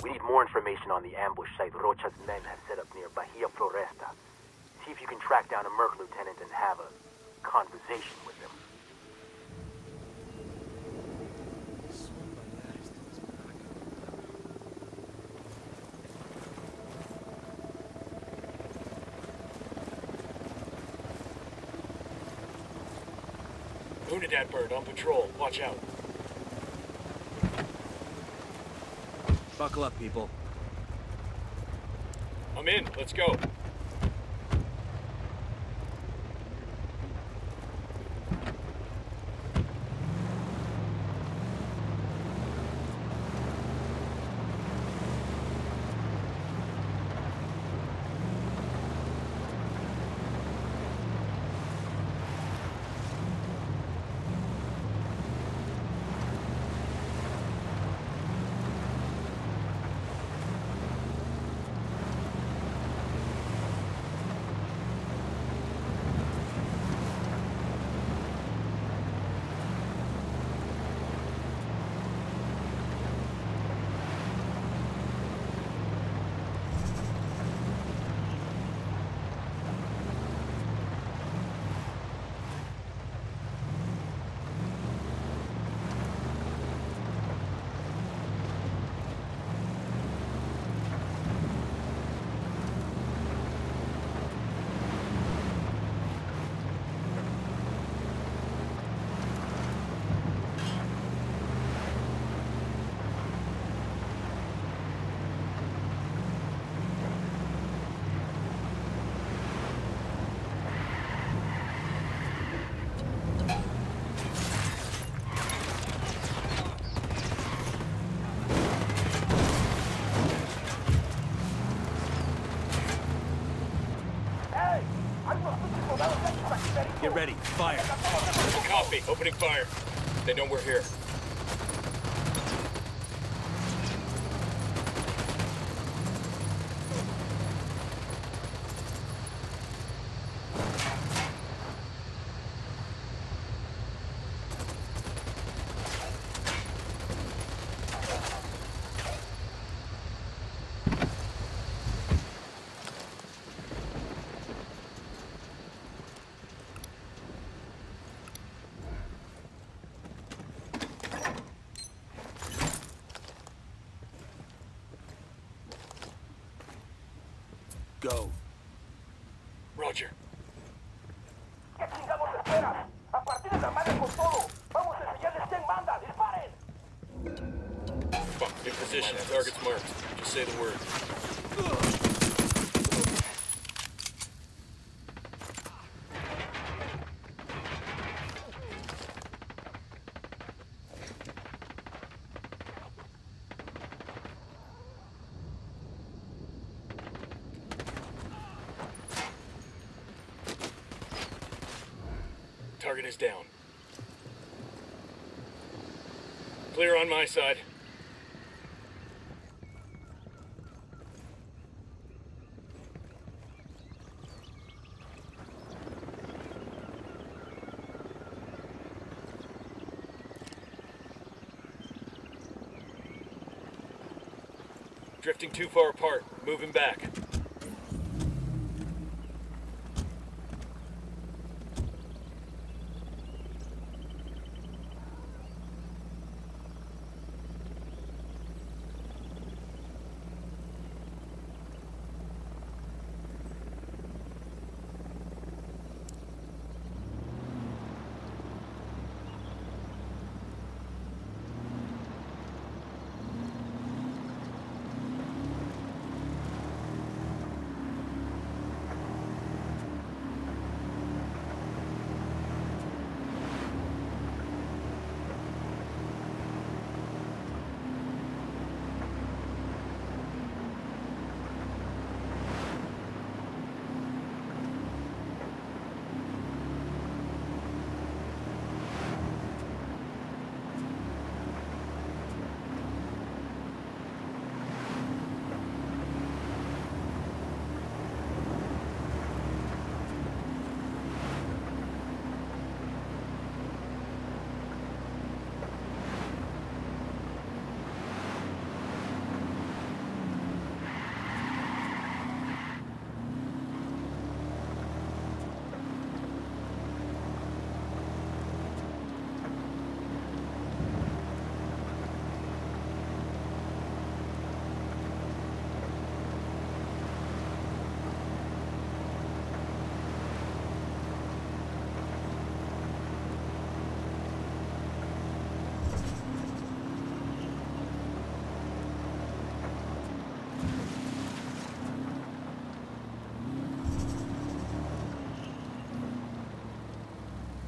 We need more information on the ambush site Rocha's men have set up near Bahia Floresta. See if you can track down a Merc lieutenant and have a conversation with him. Unidad bird on patrol. Watch out. Buckle up, people. I'm in. Let's go. Get ready. Fire. Copy. Opening fire. They know we're here. Go. Roger. ¿Qué chingados esperas? A partir de la madre con todo. Vamos a enseñarles quién manda. ¡Disparen! Fuck. In position. Target's marked. Just say the word. Target is down. Clear on my side. Drifting too far apart. Moving back.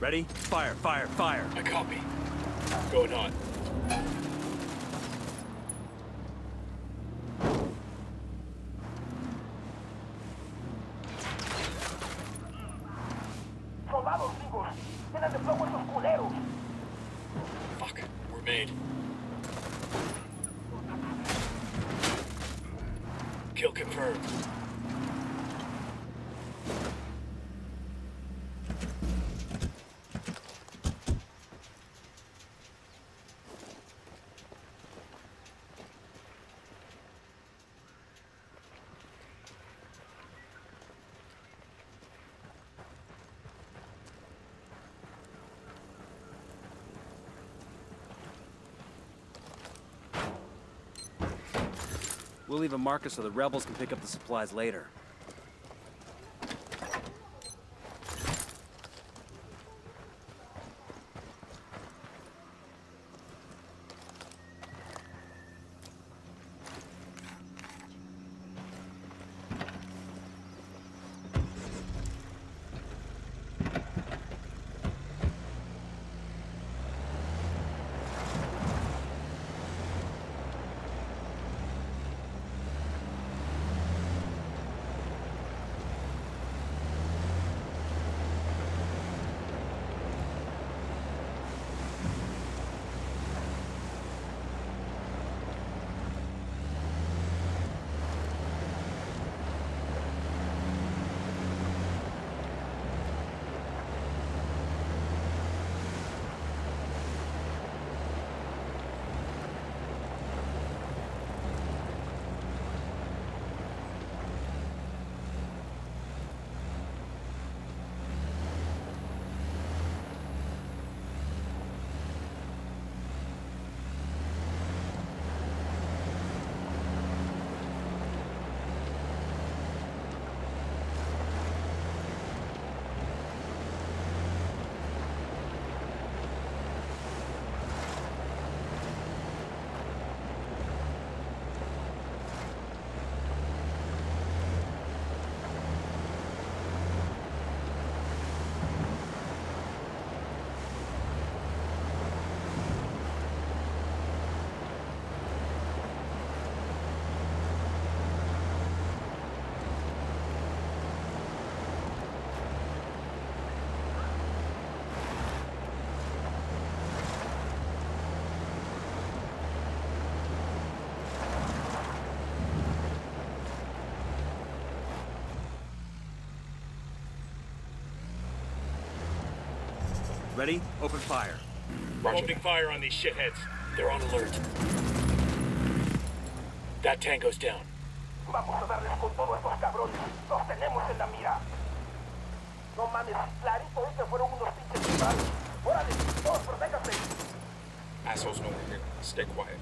Ready? Fire, fire, fire. I copy. Going on. Soldados vivos. Llenan de plomo esos culeros. Fuck. We're made. Kill confirmed. We'll leave a marker so the rebels can pick up the supplies later. Ready? Open fire. We're opening fire on these shitheads. They're on alert. That tango's down. Vamos a darles con todo a estos cabrones. Los tenemos en la mira. No mames, clarito hoy que fueron unos pinches rivales. Órale, todos protéjanse. Assholes know we're here. Stay quiet.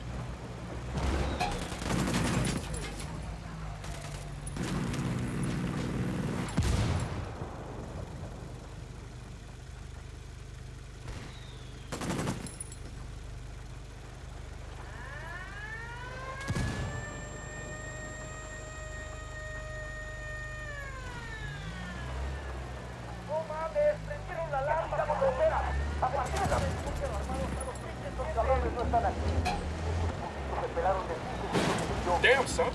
No mames, prendieron la lámpara con bomberas. A partir de la vez que los armados a los pinches, estos cabrones no están aquí. Estos putos se pelaron de 5 minutos y yo. Damn, son.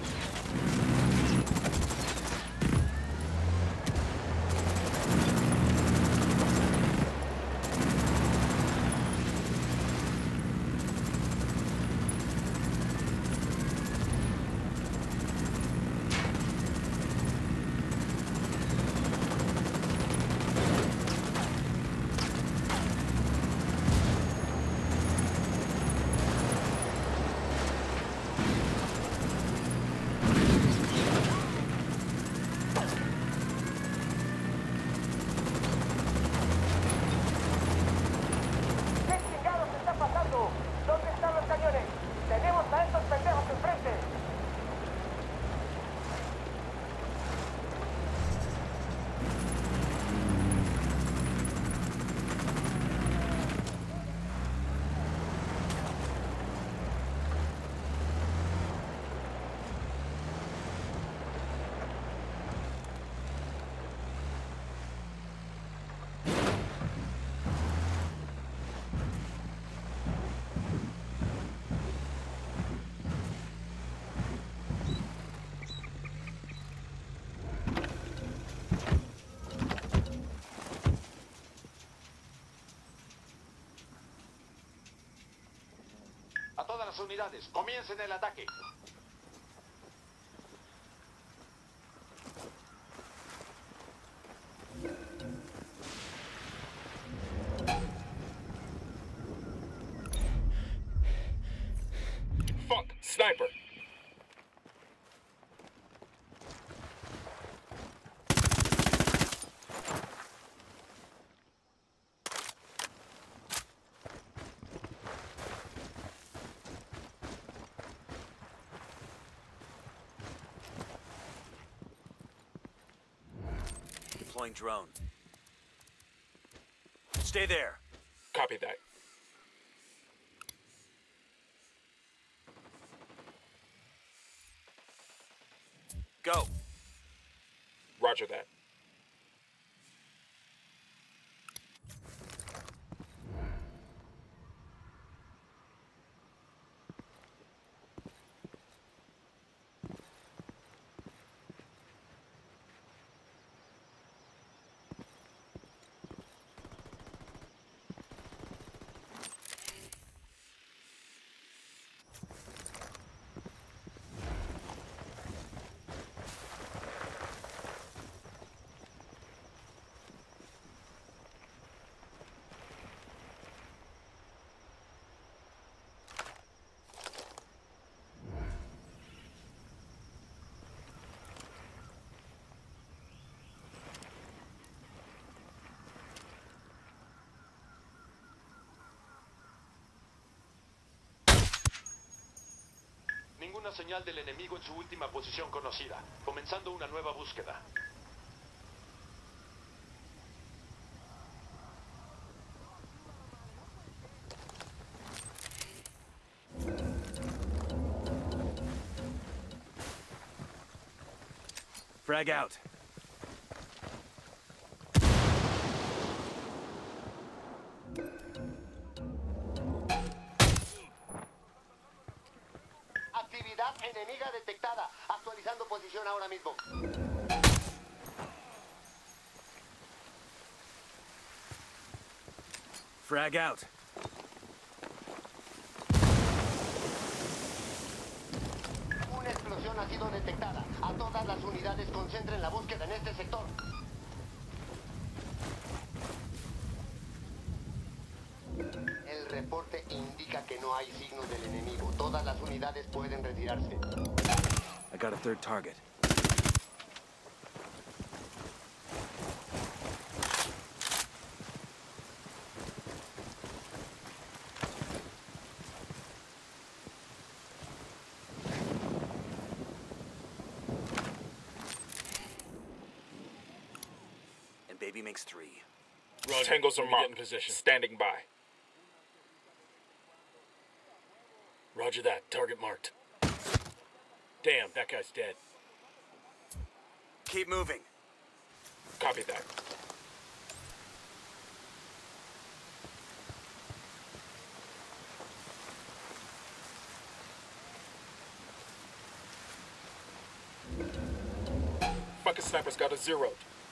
las unidades, comiencen el ataque. Fuck! Sniper! Deploying drone. Stay there. Copy that. Go. Roger that. Ninguna señal del enemigo en su última posición conocida. Comenzando una nueva búsqueda. Frag out. Actividad enemiga detectada. Actualizando posición ahora mismo. Frag out. Una explosión ha sido detectada. A todas las unidades concentren la búsqueda en este sector. El reporte indica que no hay signos del enemigo. Todas las unidades pueden retirarse. I got a third target. And baby makes 3. Roger. Tangles are Need to get in marked. position. Standing by. Roger that. Target marked. Damn, that guy's dead. Keep moving. Copy that. Fucking sniper's got a 0.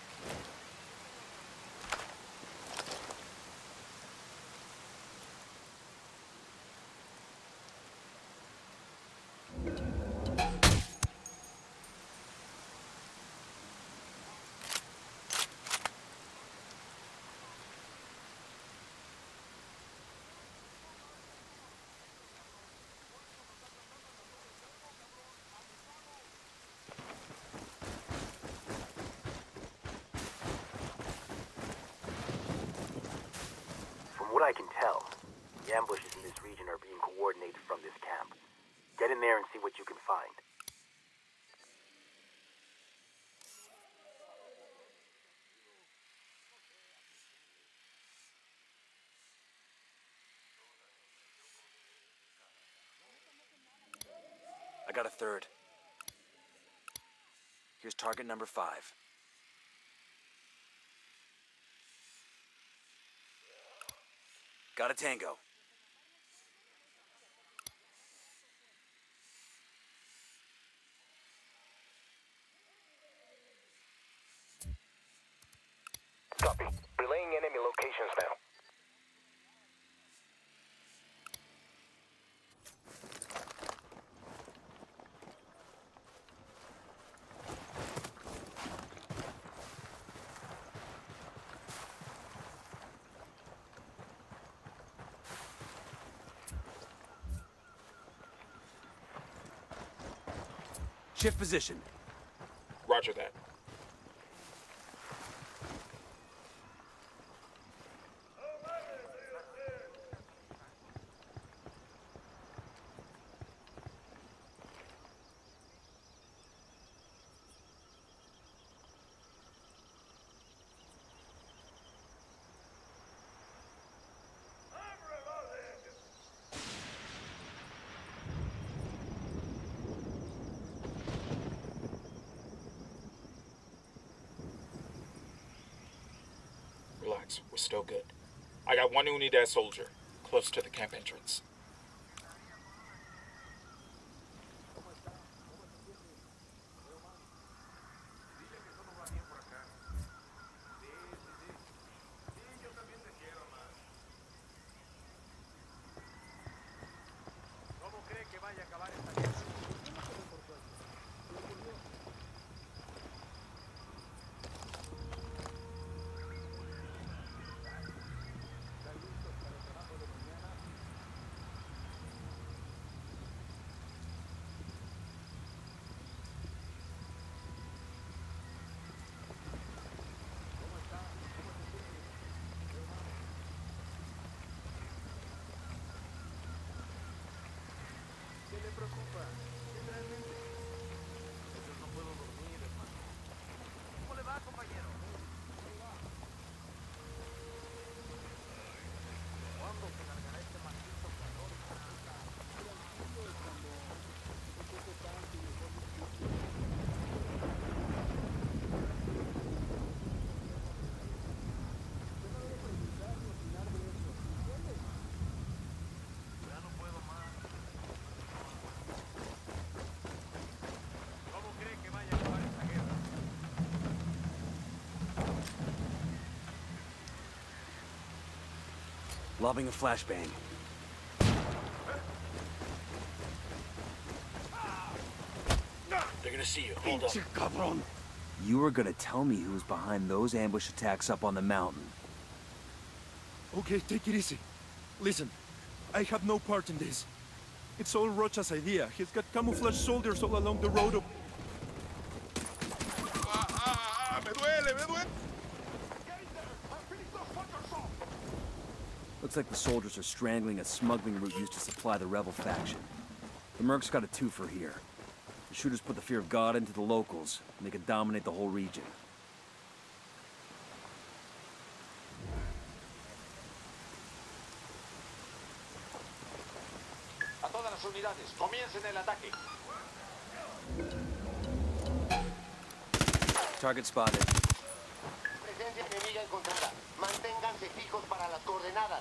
From what I can tell, the ambushes in this region are being coordinated from this camp. Get in there and see what you can find. I got a third. Here's target number 5. Got a tango. Copy. Relaying enemy locations now. Shift position. Roger that. Relax, we're still good. I got one Unidad soldier, close to the camp entrance. Lobbing a flashbang. They're gonna see you. Hold up. You were gonna tell me who's behind those ambush attacks up on the mountain. Okay, take it easy. Listen, I have no part in this. It's all Rocha's idea. He's got camouflage soldiers all along the road. Me duele, me duele. Looks like the soldiers are strangling a smuggling route used to supply the rebel faction. The Mercs got a twofer here. The shooters put the fear of God into the locals, and they could dominate the whole region. A todas las unidades, comiencen el ataque. Target spotted. Presencia enemiga encontrada. Manténganse fijos para las coordenadas.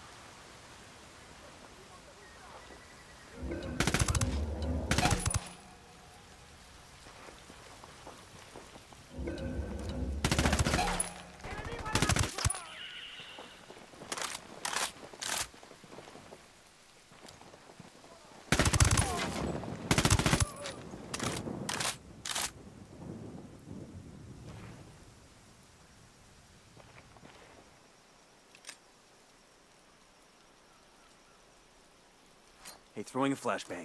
Hey, throwing a flashbang.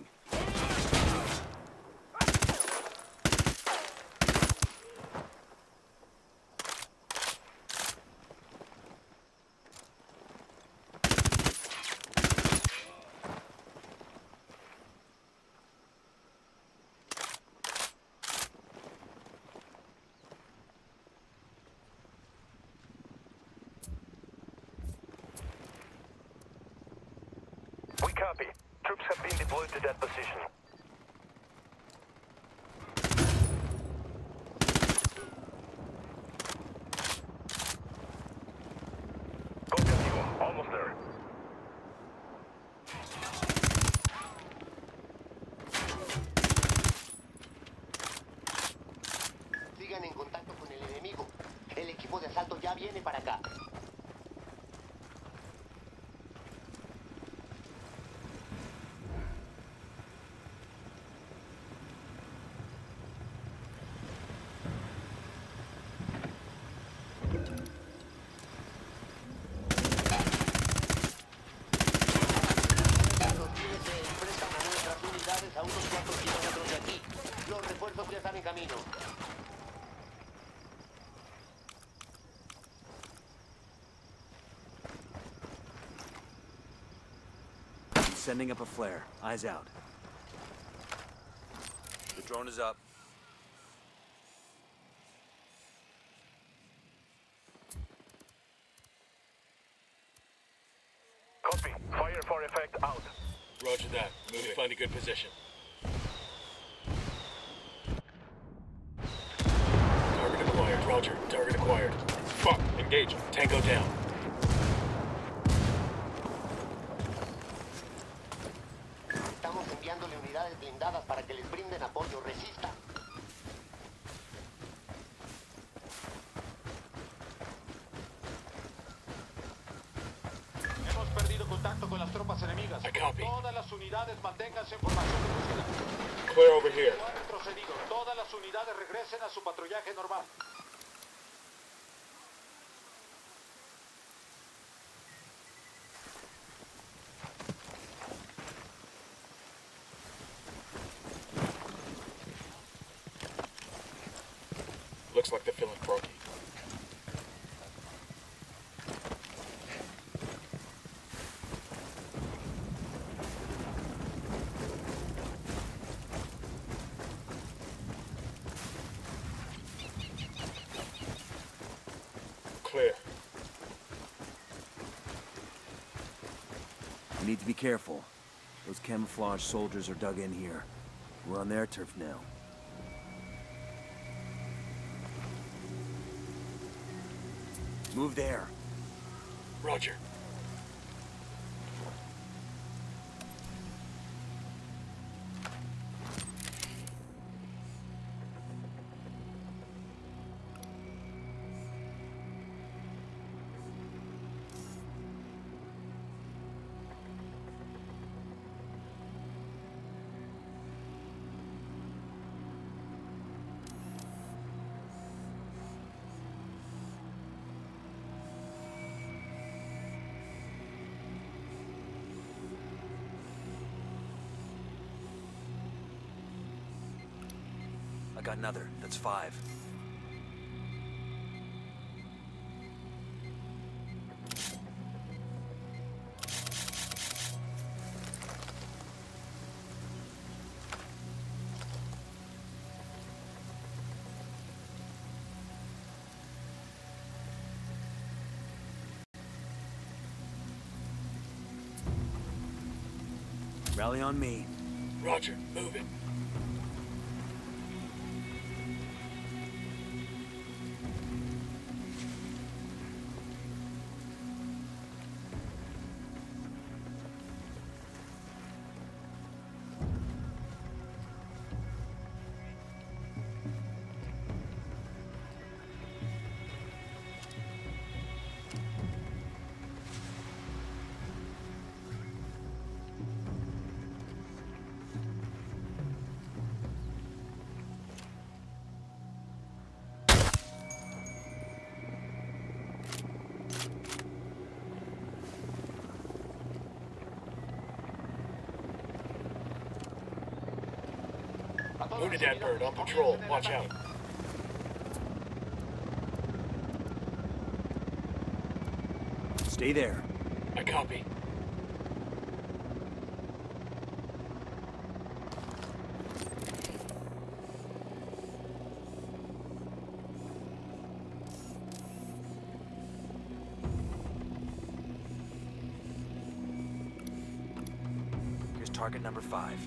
We copy. Troops have been deployed to that position. Go contigo. Almost there. Sigan en contacto con el enemigo. El equipo de asalto ya viene para acá. Sending up a flare. Eyes out. The drone is up. Copy. Fire for effect out. Roger that. Moving. Find a good position. Target acquired. Roger. Target acquired. Fuck. Engage. Tango down. Estamos enviándole unidades blindadas para que les brinden apoyo. Resista. Hemos perdido contacto con las tropas enemigas. I copy. Todas las unidades manténganse en formación de búsqueda. Clear over here. No ha retrocedido. Todas las unidades regresen a su patrullaje normal. Looks like they're feeling croaky. Clear. We need to be careful. Those camouflage soldiers are dug in here. We're on their turf now. Move there. Roger. I got another. That's 5. Rally on me. Roger. Move it. Wounded that bird on patrol. Watch out. Stay there. I copy. Here's target number 5.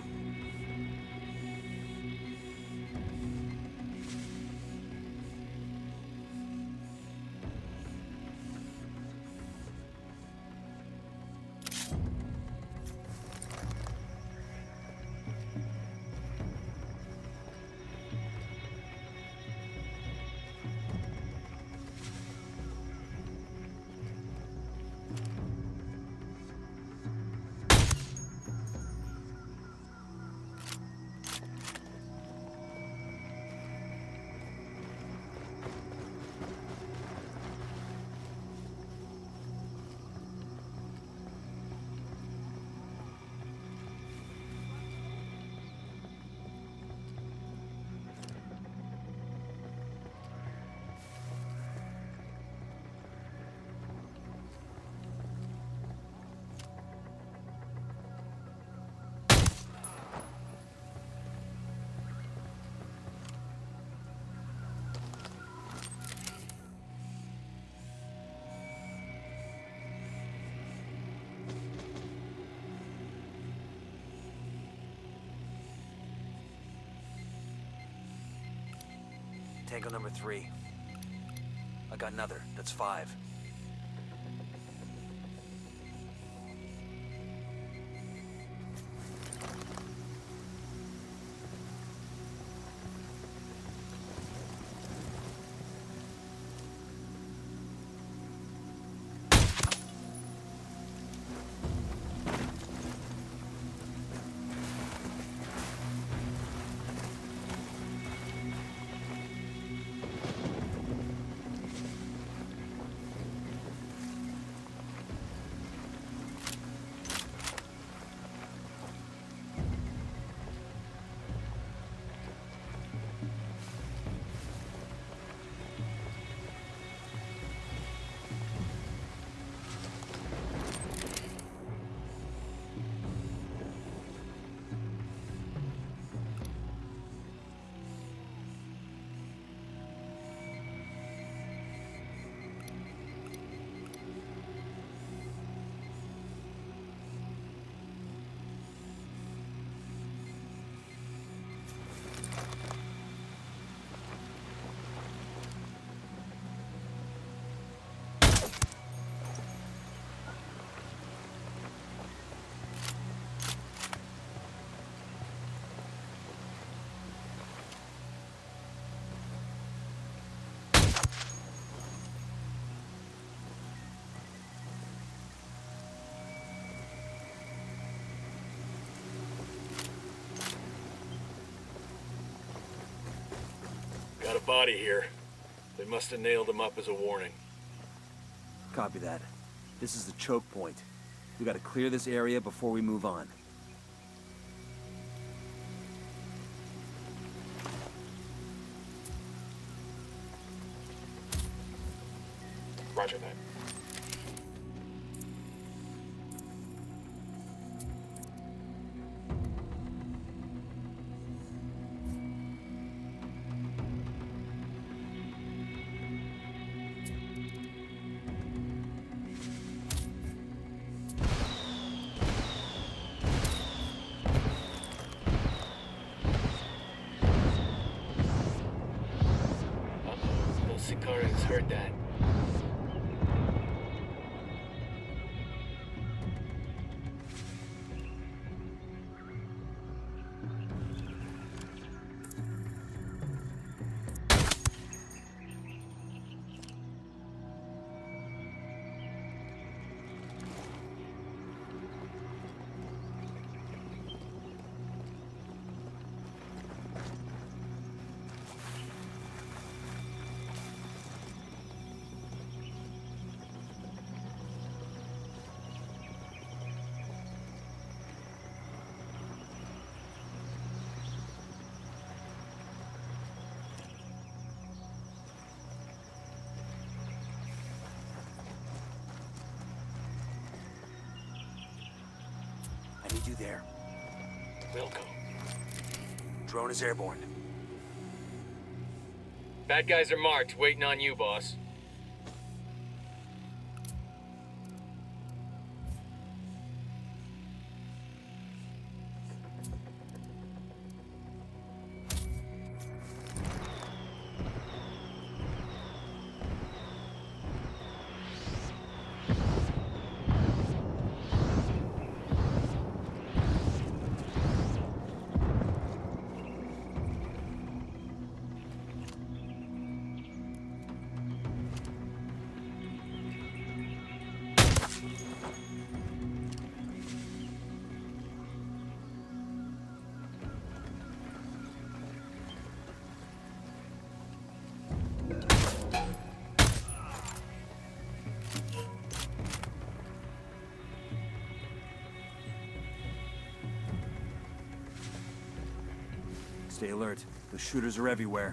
Tango number 3. I got another. That's 5. Got a body here. They must have nailed him up as a warning. Copy that. This is the choke point. We gotta clear this area before we move on. Roger that. Sicarians heard that. I need you there. Wilco. Drone is airborne. Bad guys are marked, waiting on you, boss. Stay alert. The shooters are everywhere.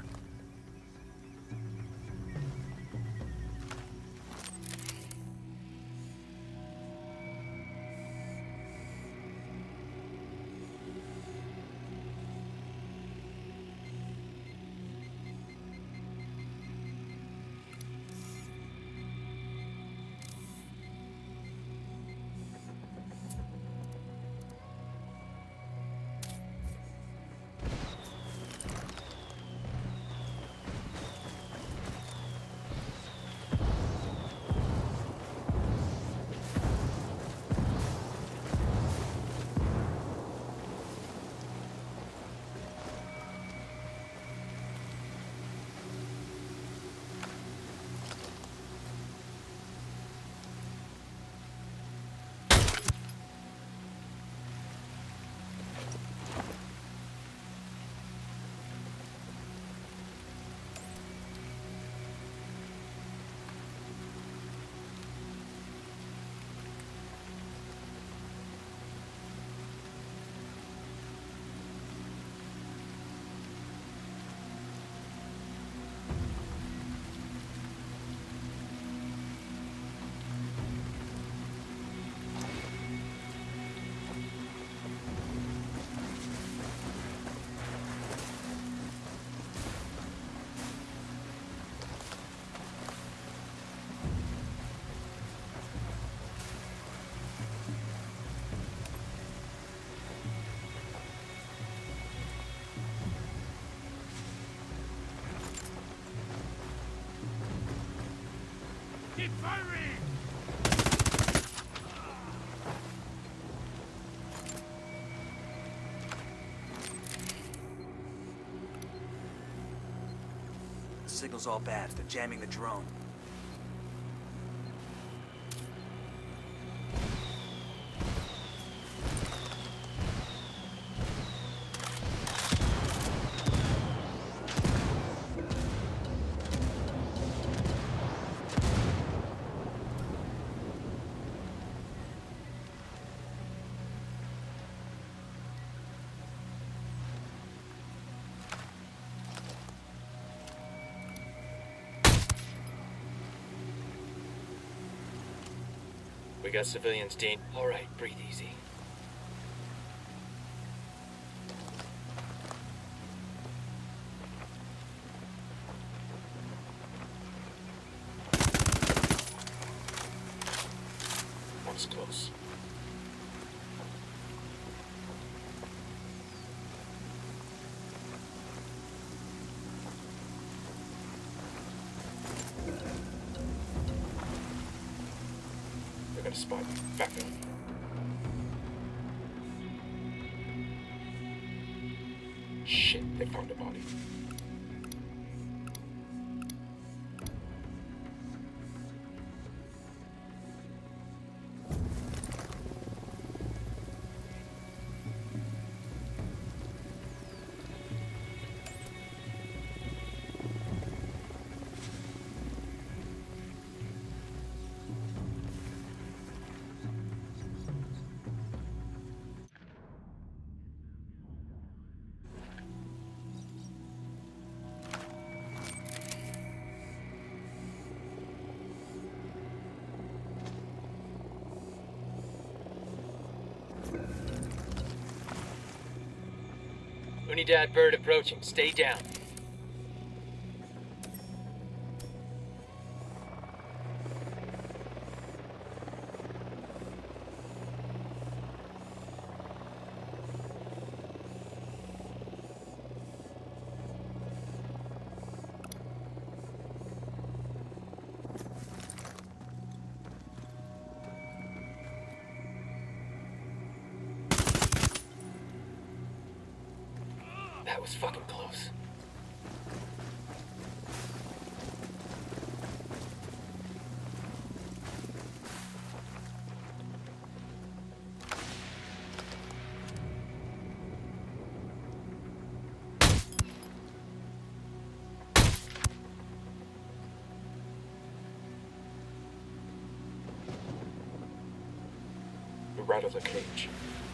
The signal's all bad. They're jamming the drone. We got civilians, Dean. All right, breathe easy. That was close. Got a spot. Back up. Shit, they found a body. Unidad bird approaching. Stay down. That was fucking close. We're out of the cage.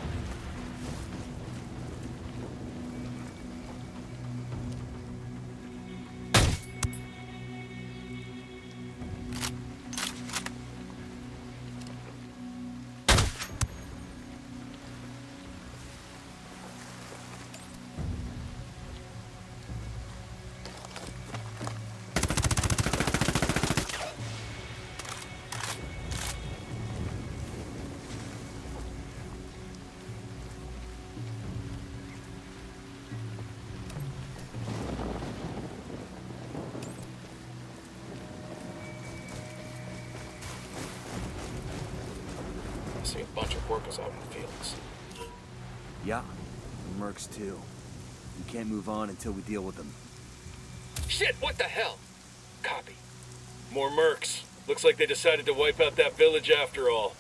I see a bunch of workers out in the fields. Yeah, the mercs too. We can't move on until we deal with them. Shit, what the hell? Copy. More mercs. Looks like they decided to wipe out that village after all.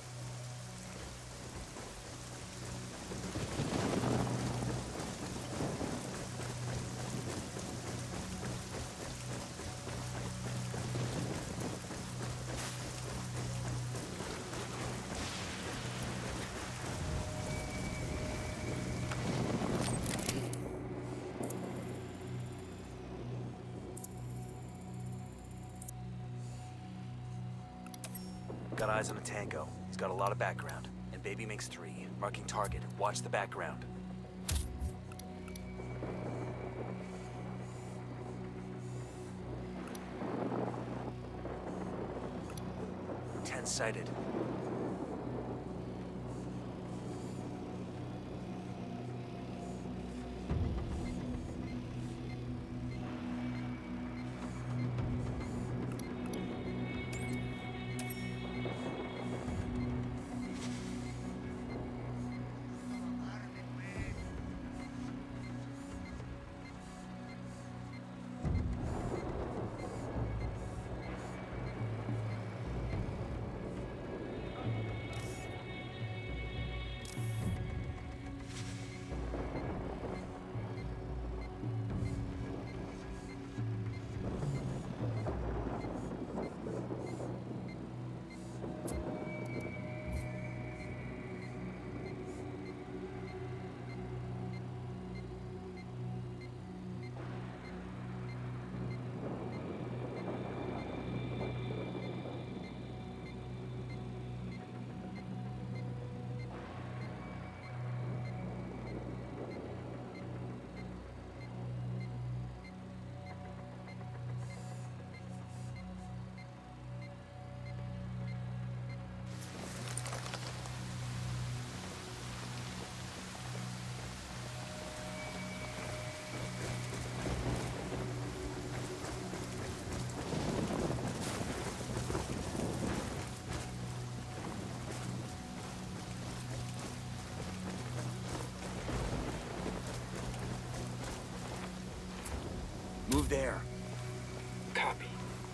Got eyes on a Tango. He's got a lot of background. And Baby makes 3. Marking target. Watch the background. Ten sighted. there. Copy.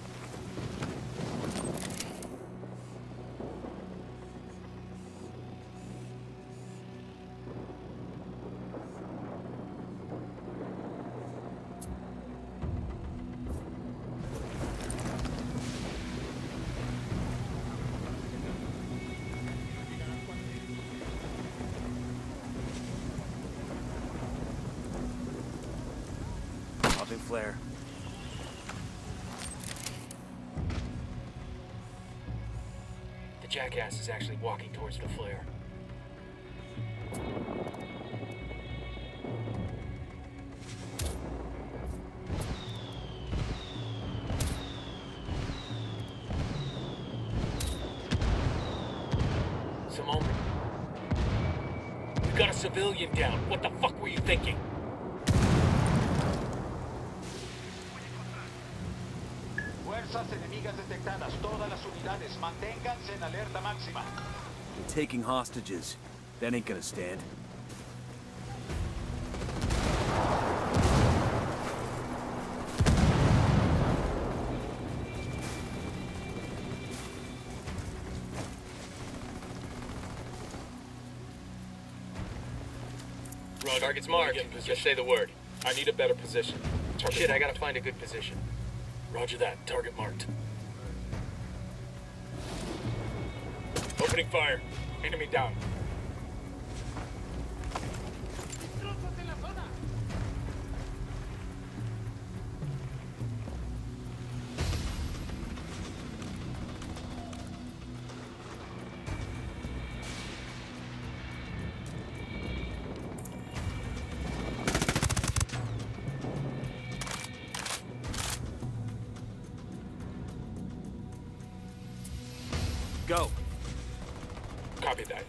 Popping flare. The jackass is actually walking towards the flare. Simone, we got a civilian down. What the fuck were you thinking? Fuerzas enemigas detectadas. Todas las unidades, manténganse en alerta máxima. Taking hostages. That ain't gonna stand. Target's marked. Just say the word. I need a better position. Shit, I gotta find a good position. Roger that. Target marked. Opening fire. Enemy down. Go. Copy that.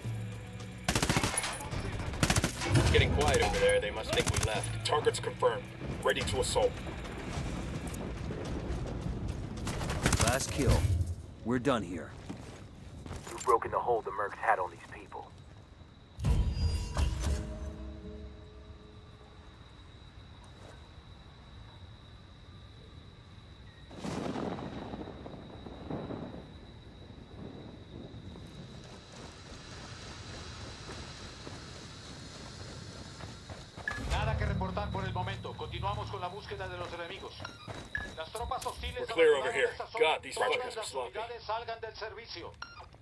It's getting quiet over there. They must think we left. Target's confirmed. Ready to assault. Last kill. We're done here. You've broken the hold the Mercs had on these people. Nada que reportar por el momento. Continuamos con la búsqueda de los enemigos. Las tropas hostiles We're clear over abandonaron here. esta zona. God, these Todas fuckers are las sloppy. unidades salgan del servicio.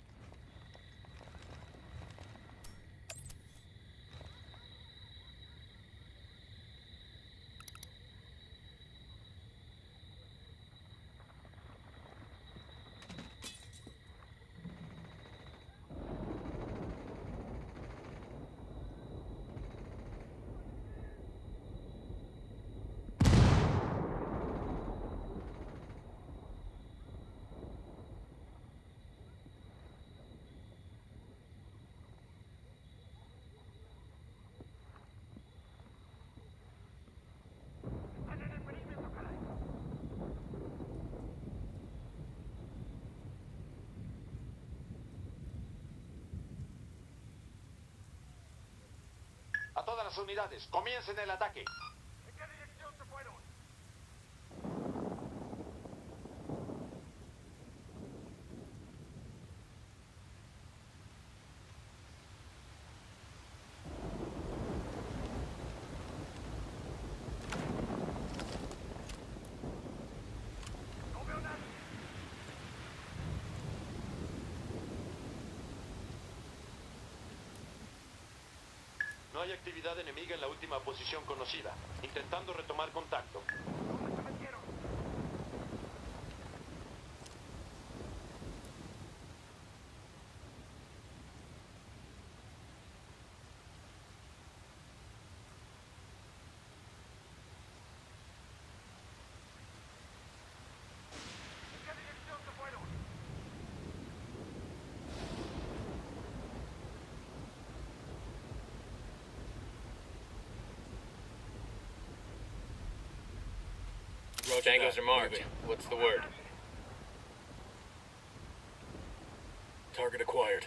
A todas las unidades, comiencen el ataque. ¿En qué dirección se fueron? No veo nada. No hay actividad enemiga en la última posición conocida. Intentando retomar contacto. ¿Dónde se metieron? ¿En qué dirección se fueron? Tangos are marked. What's the word? Target acquired.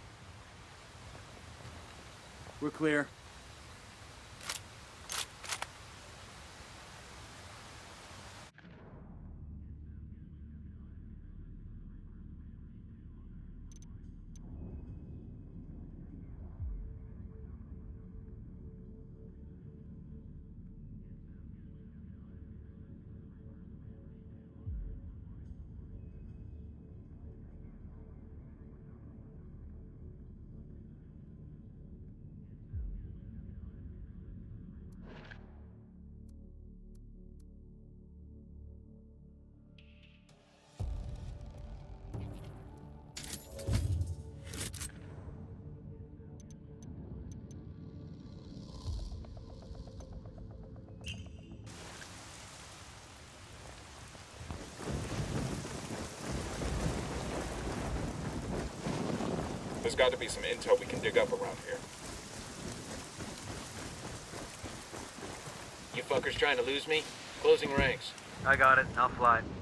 We're clear. There's got to be some intel we can dig up around here. You fuckers trying to lose me? Closing ranks. I got it. I'll fly.